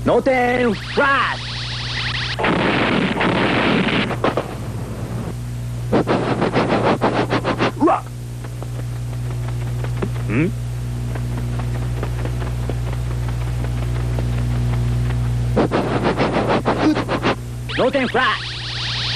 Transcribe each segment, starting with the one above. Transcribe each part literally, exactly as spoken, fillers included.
ノーテンフラッシュ。うわっんノーテンフラッシュ。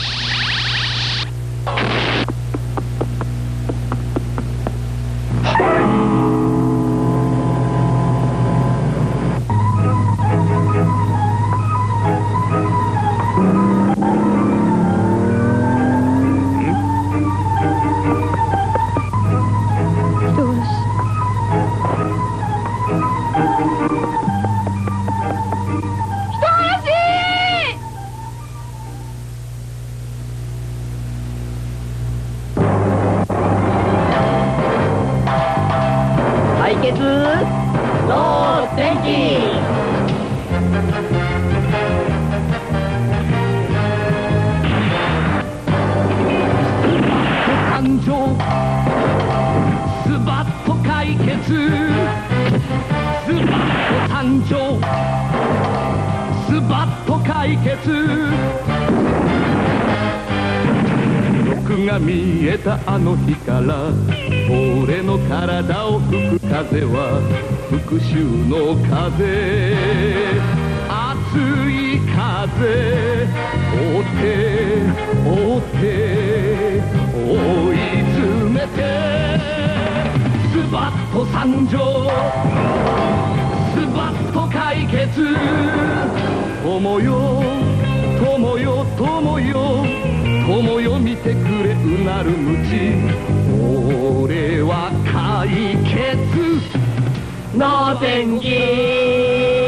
あの日から俺の体を吹く風は復讐の風、熱い風、追って追って追い詰めて、スバッと参上、スバッと解決、友よ友よ友よ友よ見てくれうなる無知、俺は解決の天気。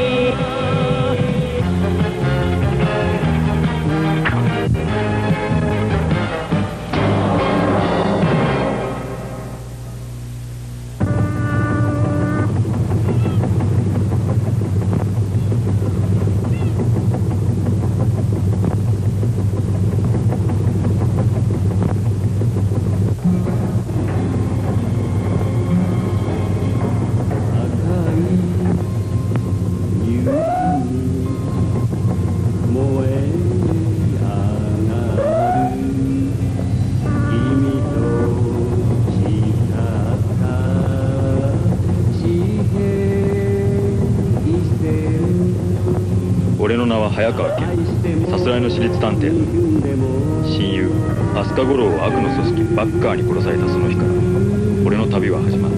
俺の名は早川健、さすらいの私立探偵だ。親友飛鳥五郎を悪の組織バッカーに殺されたその日から俺の旅は始まった。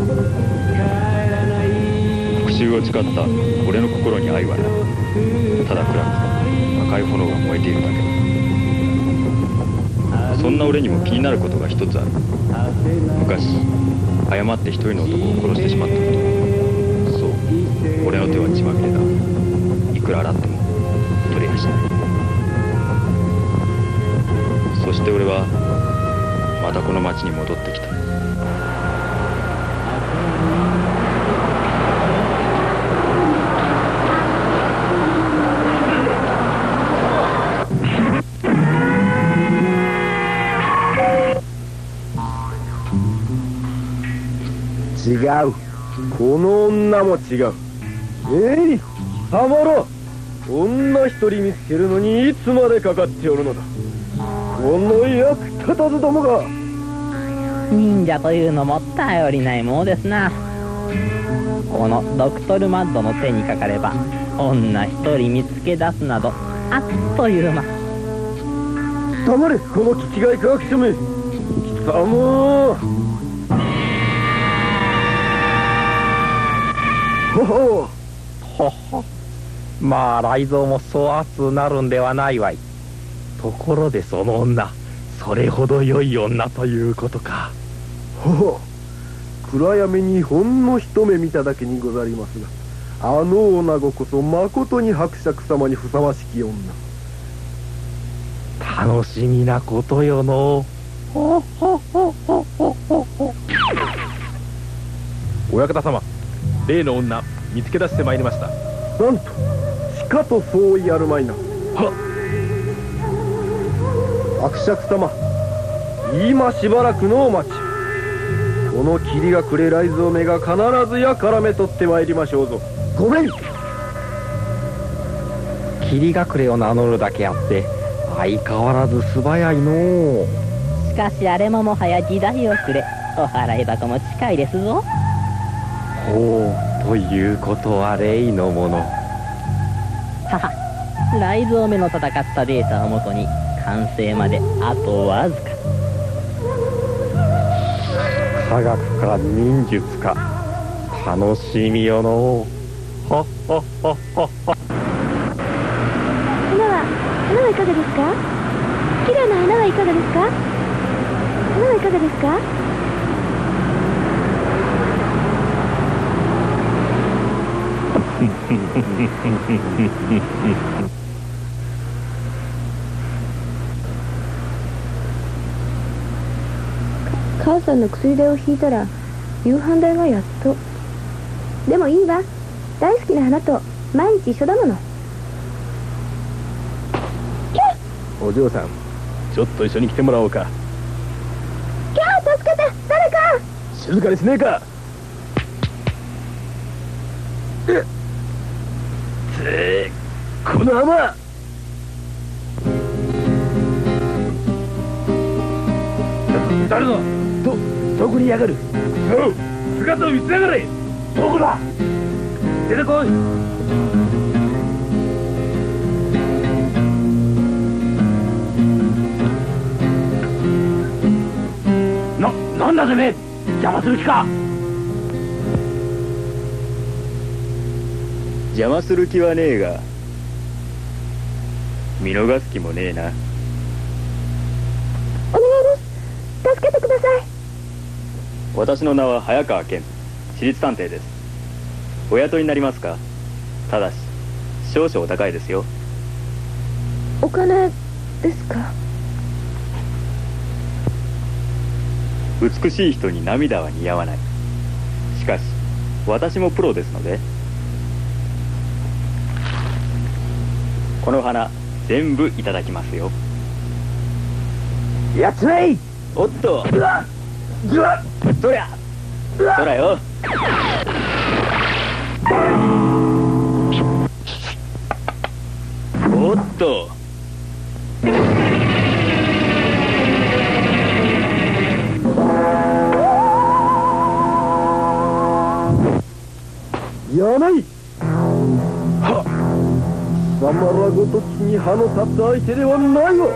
復讐を誓った俺の心に愛はない。ただ暗く赤い炎が燃えているだけだ。そんな俺にも気になることが一つある。昔誤って一人の男を殺してしまったこと。そう、俺の手は血まみれだ。いくら洗っても取れやしない。そして俺はまたこの町に戻ってきた。 違う、この女も違う。えい、たまらん。女一人見つけるのにいつまでかかっておるのだ。この役立たずどもが。 忍者というのも頼りないものですな。このドクトルマッドの手にかかれば女一人見つけ出すなどあっという間。 黙れ、この気違い科学者め。貴様。ほほほほ、まあ雷蔵もそう熱なるんではないわい。ところでその女、それほど良い女ということか。 ほほ、暗闇にほんの一目見ただけにござりますが、あの女子こそまことに伯爵様にふさわしき女。 楽しみなことよの。ほほほほほほほ。親方様、例の女見つけ出してまいりました。 なんとしかとそう言やるまいな。はっ、伯爵様、今しばらくのお待ち。この霧がくれ雷蔵めが必ずや絡め取ってまいりましょうぞ。ごめん。 霧隠れを名乗るだけあって相変わらず素早いのう。 しかしあれももはや時代遅れ。お払い箱も近いですぞ。 ほう、ということは例のもの。 はは、雷蔵めの戦ったデータをもとに完成まであとわずか。 科学か忍術か楽しみよのう。はっはっはっはっは。 花は花はいかがですか。綺麗な花はいかがですか。花はいかがですか。母さんの薬代を引いたら夕飯代がやっと。でもいいわ、大好きな花と毎日一緒だもの。 お嬢さん、ちょっと一緒に来てもらおうか。 キャー、助けて、誰か。 静かにしねえか。えっつー、この浜。誰だ。どどこにやがる。おう、姿を見せやがれ。どこだ。出てこい。な、なんだてめえ、邪魔する気か。 邪魔する気はねえが見逃す気もねえな。 お願いです、助けてください。 私の名は早川健、私立探偵です。お雇いになりますか。ただし少々お高いですよ。 お金ですか。 美しい人に涙は似合わない。しかし私もプロですので。この花全部いただきますよ。 やっちまい。 おっと、 うわっうわっそりゃそらよ。おっと、 やない。はっ、貴様らごときに歯の立つ相手ではないわ。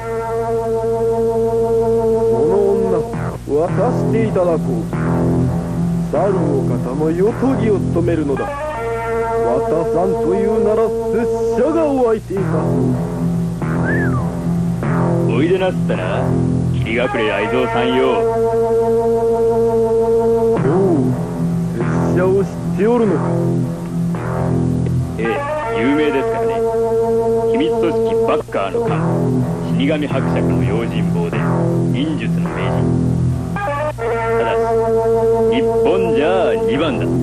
この女渡していただこう。猿の方の夜とぎを務めるのだ。渡さんというなら拙者がお相手いたそう。 おいでなすったら霧隠れ雷蔵さんよ。 おう、拙者を知っておるのか。 ええ、有名ですからね。秘密組織バッカーの幹、死神伯爵の用心棒で忍術の名人。ただし日本じゃにばんだ。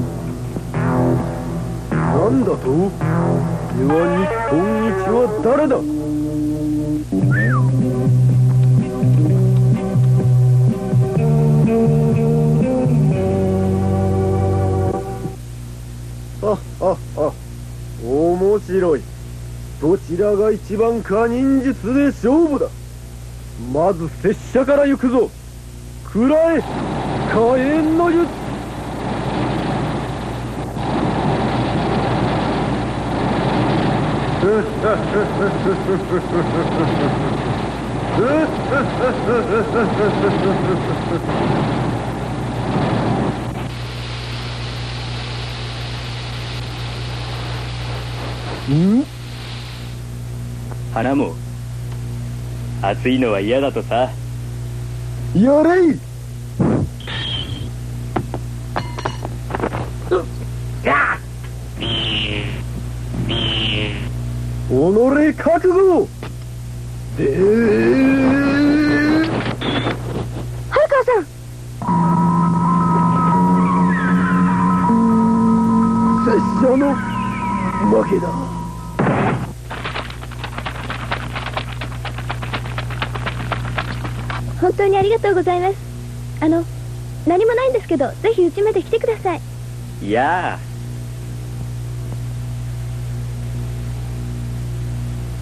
なんだと。では日本一は誰だ。はっはっは、面白い。どちらが一番か忍術で勝負だ。まず拙者から行くぞ。くらえ火炎の術。ん？ 花も暑いのは嫌だとさ。 やれい。己覚悟でー。 早川さん、 拙者の負けだ。 本当にありがとうございます。あの、何もないんですけど、ぜひ家まで来てください。 いやあ、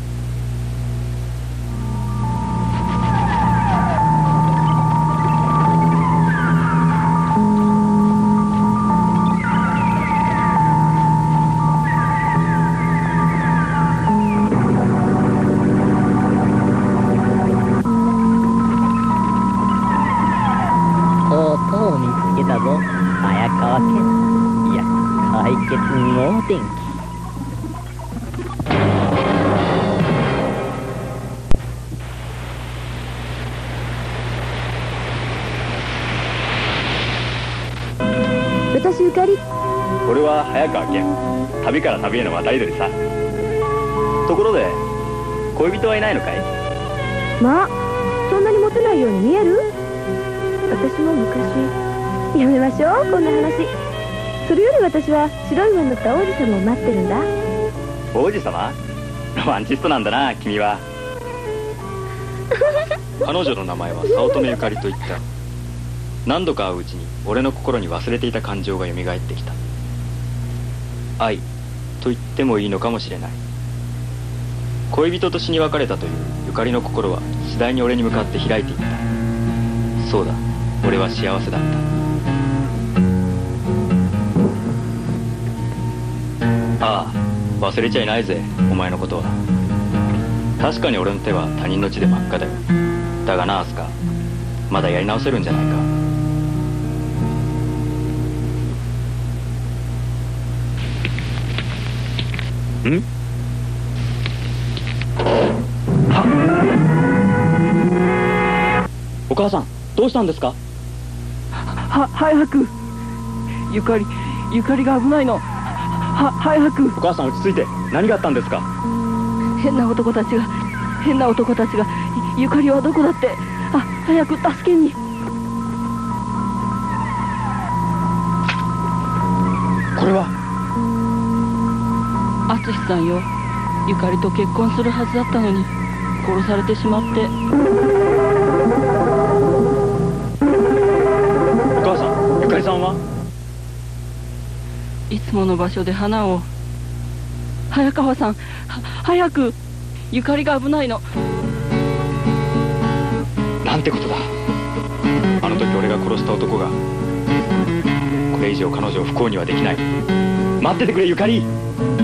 決に大天気。 私ゆかり。 俺は早川健、旅から旅への渡り鳥さ。ところで恋人はいないのかい？ まあそんなにモテないように見える？私も昔。やめましょうこんな話。それより私は白い馬に乗った王子様を待ってるんだ。 王子様？ロマンチストなんだな君は。彼女の名前は早乙女ゆかりといった。何度か会ううちに俺の心に忘れていた感情が蘇ってきた。愛と言ってもいいのかもしれない。恋人と死に別れたというゆかりの心は次第に俺に向かって開いていった。そうだ、俺は幸せだった。ああ、忘れちゃいないぜお前のことは。確かに俺の手は他人の血で真っ赤だよ。だがなアスカ、まだやり直せるんじゃないか。ん？お母さん、どうしたんですか？ は、早く。ゆかり、ゆかりが危ないの。は、早く。 お母さん落ち着いて。何があったんですか？ 変な男たちが、変な男たちが、ゆかりはどこだって。あ、早く助けに。 これは淳さんよ。ゆかりと結婚するはずだったのに殺されてしまって。 お母さん、ゆかりさんはいつもの場所で花を。早川さん、は早く。ゆかりが危ないの。 なんてことだ。あの時俺が殺した男がこれ以上彼女を不幸にはできない。待っててくれゆかり。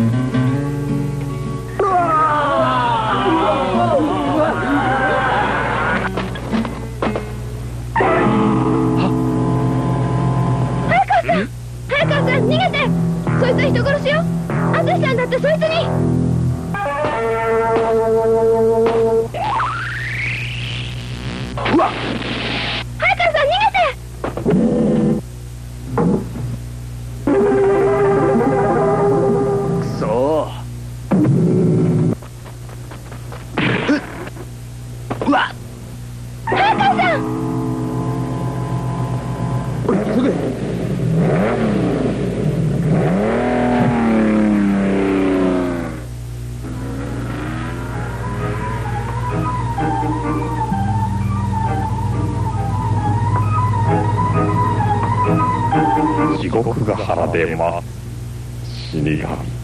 早川さん逃げて。そいつは人殺しよ。淳さんだってそいつに。 うわっ、 早川さん逃げて。 くそー。うわっ、 早川さん。 すぐ地獄ヶ原で待つ死神。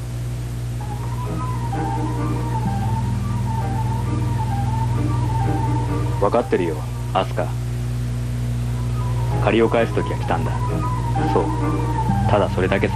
分かってるよアスカ。借りを返す時が来たんだ。そう、ただそれだけさ。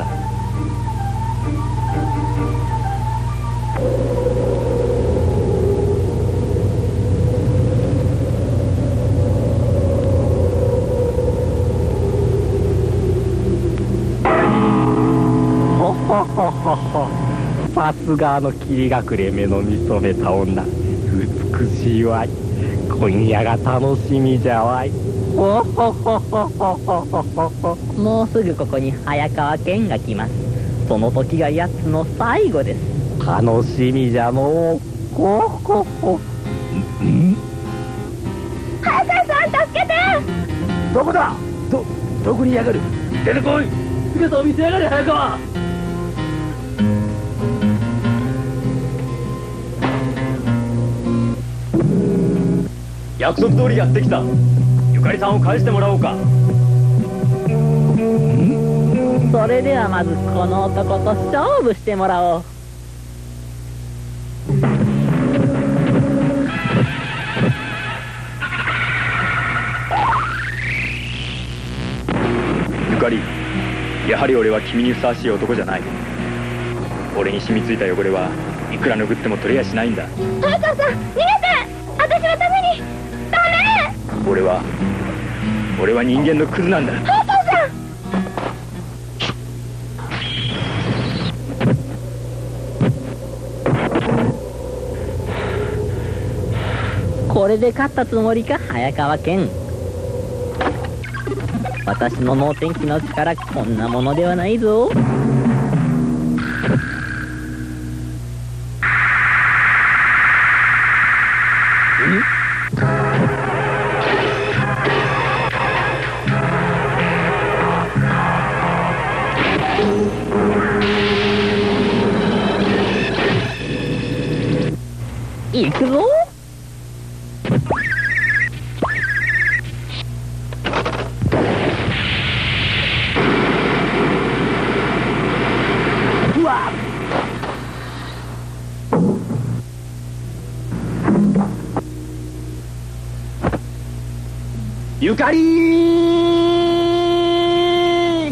ほほほほほ。さすがあの霧隠れ目の見初めた女。美しいわい。今夜が楽しみじゃわい。ほほほほほほほほ。 もうすぐここに早川健が来ます。その時がやつの最後です。 楽しみじゃのう。ほほほ。ん？ 早川さん助けて。 どこだ？ど、どこにやがる？出てこい！姿を見せやがれ早川！ 約束通りやってきた。ゆかりさんを返してもらおうか。 それではまずこの男と勝負してもらおう。 ゆかり、やはり俺は君にふさわしい男じゃない。俺に染みついた汚れはいくら拭っても取れやしないんだ。 早川さん逃げて。私のために。ダメ。 俺は俺は人間のクズなんだ。 早川さん。 これで勝ったつもりか、早川健。私の能天気の力、こんなものではないぞ。行くぞ。うわっ、 ゆかりー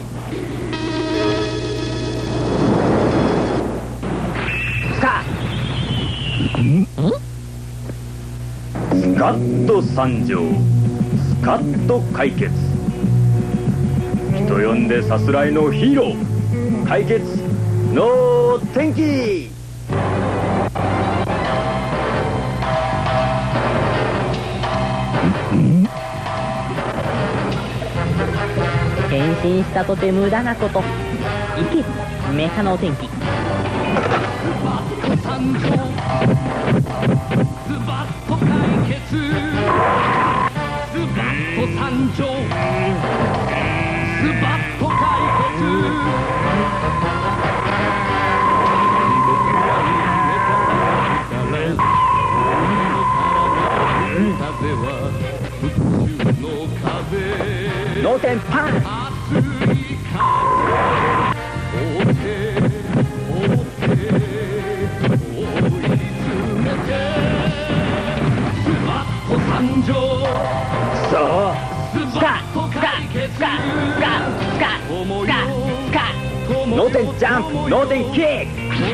スカスカッと参上、スカッと解決。人呼んでさすらいのヒーロー、解決の天気。 変身したとて無駄なこと。行け、メカの天気。 参上、ズバッと解決。ズバッと参上、ズバッと解決。 脳天パン。脳天ジャンプ、脳天キック。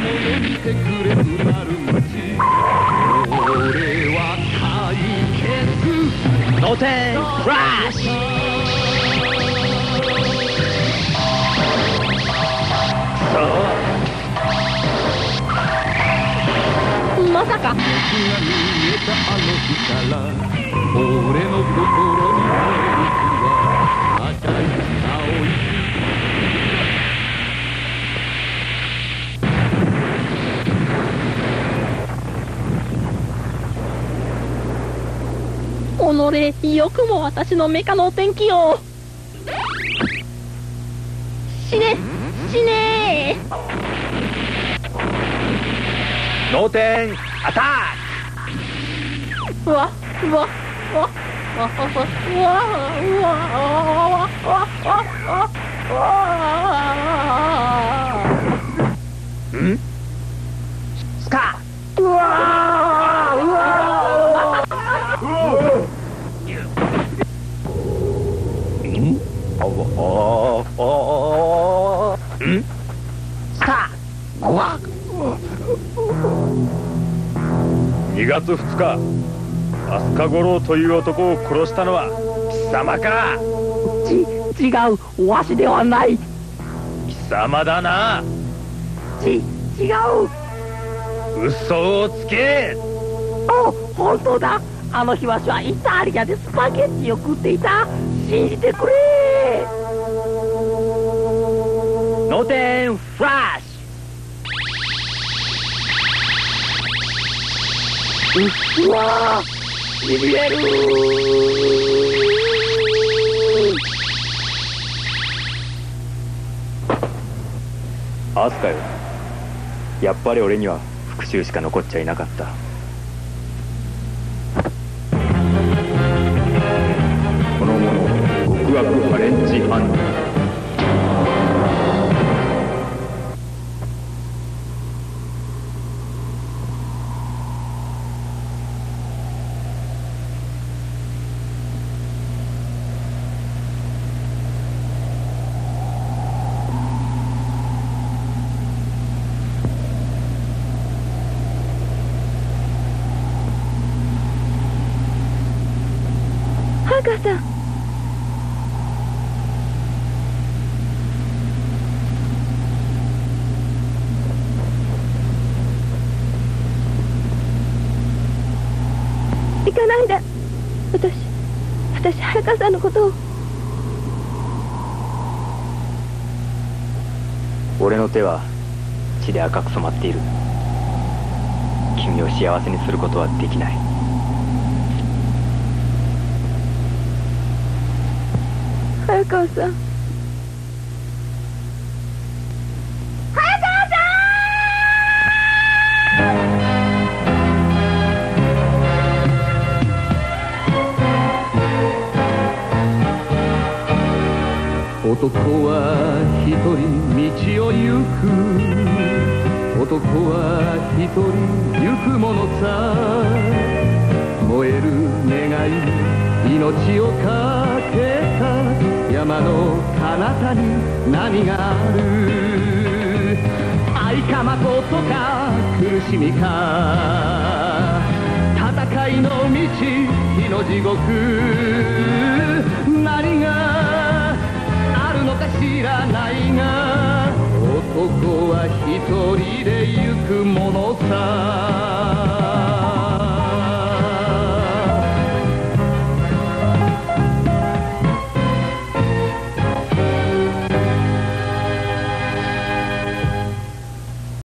脳天クラッシュ。 まさか。 俺の心に燃えるは赤い青い。 己、よくも私のメカの天気を。死ね、死ねー。 脳天アタッうわ、うわ、うわ、うわ、うわ、うわ、うわ、うわ、 ク。ん？スカ。うわー、うわー。ん？あわああ。ん？スカ。うわ。 にがつふつか、飛鳥五郎という男を殺したのは貴様か。 ち、違う、わしではない。 貴様だな。 ち、違う。 嘘をつけ。 お、本当だ。あの日わしはイタリアでスパゲッティを食っていた。信じてくれ。 脳天フラッシュ。 うわー、しびれるー。アスカよ、やっぱり俺には復讐しか残っちゃいなかった。この者、極悪ハレンチ犯人。 早川さん。行かないで。 私私早川さんのことを。 俺の手は血で赤く染まっている。君を幸せにすることはできない。 早川さん、早川さ男は一人道を行く。男は一人行くものさ。燃える願い、命をかけた山の彼方に何がある。愛か誠か苦しみか、戦いの道、火の地獄。